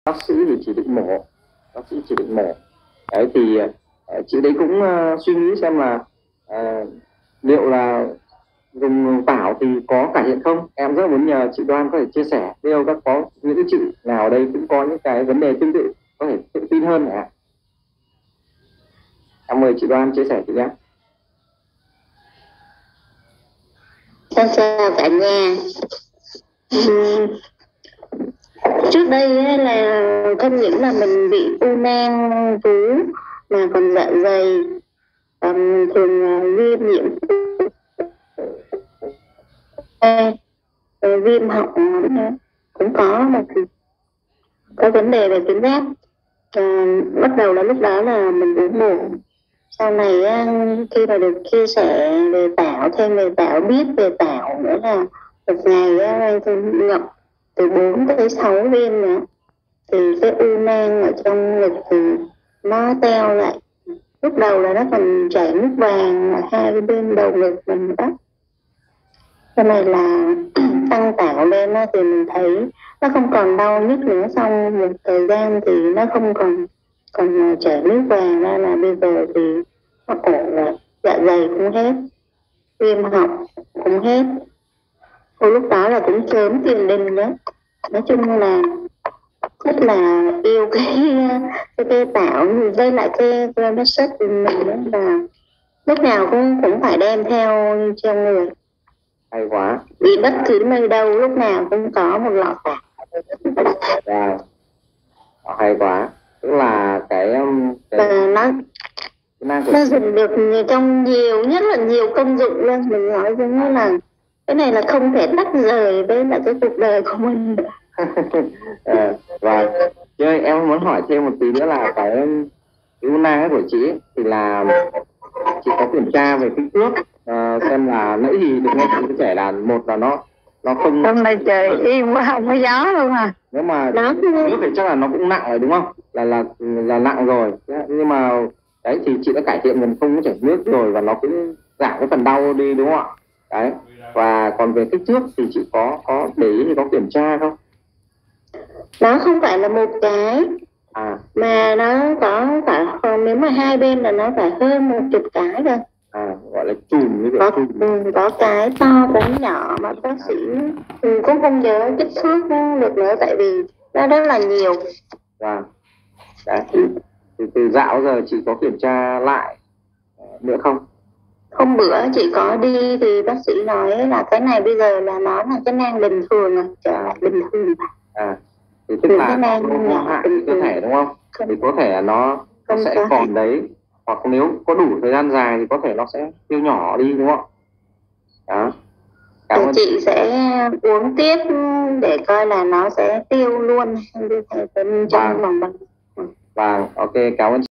bác sĩ thì chỉ định mổ, bác sĩ chỉ định mổ. Đấy thì chị đấy cũng suy nghĩ xem là liệu là dùng tảo thì có cải thiện không. Em rất muốn nhờ chị Đoan có thể chia sẻ, nếu các có những cái chị nào ở đây cũng có những cái vấn đề tương tự có thể tự tin hơn ạ. Em mời chị Đoan chia sẻ chị nhé. Chào cả nhà. Trước đây ấy là không những là mình bị u nang vú mà còn dạ dày, thường viêm nhiễm viêm họng cũng có vấn đề về tuyến giáp. Bắt đầu là lúc đó là mình uống bổ. Sau này khi mà được chia sẻ về tảo, thêm về tảo, biết về tảo nữa là một ngày tôi ngậm từ 4 tới 6 viên nữa, thì cái u nang ở trong ngực thì nó teo lại. Lúc đầu là nó còn chảy nước vàng ở hai bên đầu ngực mình đó. Cái này là tăng tảo lên thì mình thấy nó không còn đau nhức nữa. Sau một thời gian thì nó không còn chảy nước vàng ra, là bây giờ thì nó ổn rồi. Dạ dày cũng hết, viêm họng cũng hết. Lúc đó là cũng sớm tiền đình đó. Nói chung là rất là yêu cái tảo, với lại cái Grandmaster của mình đó, là lúc nào cũng phải đem theo trong người. Hay quá. Đi bất cứ nơi đâu lúc nào cũng có một lọ tảo. Hay quá. Tức là nó dùng được trong nhất là nhiều công dụng luôn. Mình nói giống là cái này là không thể tách rời với lại cái cuộc đời của mình. Và chứ em muốn hỏi thêm một tí nữa là cái u nang của chị ấy, thì là chị có kiểm tra về kích thước xem là nãy thì được nghe chị chia sẻ là một là nó không. Hôm nay trời im quá, không có gió luôn à. Nếu mà nước thì chắc là nó cũng nặng rồi đúng không, là nặng rồi. Nhưng mà đấy thì chị đã cải thiện gần không có chảy nước rồi, và nó cũng giảm cái phần đau đi đúng không ạ? Đấy. Và còn về kích thước thì chị có để ý thì có kiểm tra không? Nó không phải là một cái mà nó có phải, nếu mà hai bên là nó phải hơn 10 cái rồi. Gọi là chùm như vậy. Có cái to cái nhỏ mà bác sĩ cũng không nhớ kích thước được nữa, tại vì nó rất là nhiều. Đấy. Thì từ dạo giờ chị có kiểm tra lại nữa không? Hôm bữa chị có đi thì bác sĩ nói là cái này bây giờ là nó là cái nang bình thường rồi, trở lại bình thường. Thì tức là nó hại cơ thể đúng không? Thì có thể là nó sẽ còn đấy, hoặc nếu có đủ thời gian dài thì có thể nó sẽ tiêu nhỏ đi đúng không? Đó. Thì chị sẽ uống tiếp để coi là nó sẽ tiêu luôn trong vòng. Vâng, ok, cảm ơn chị.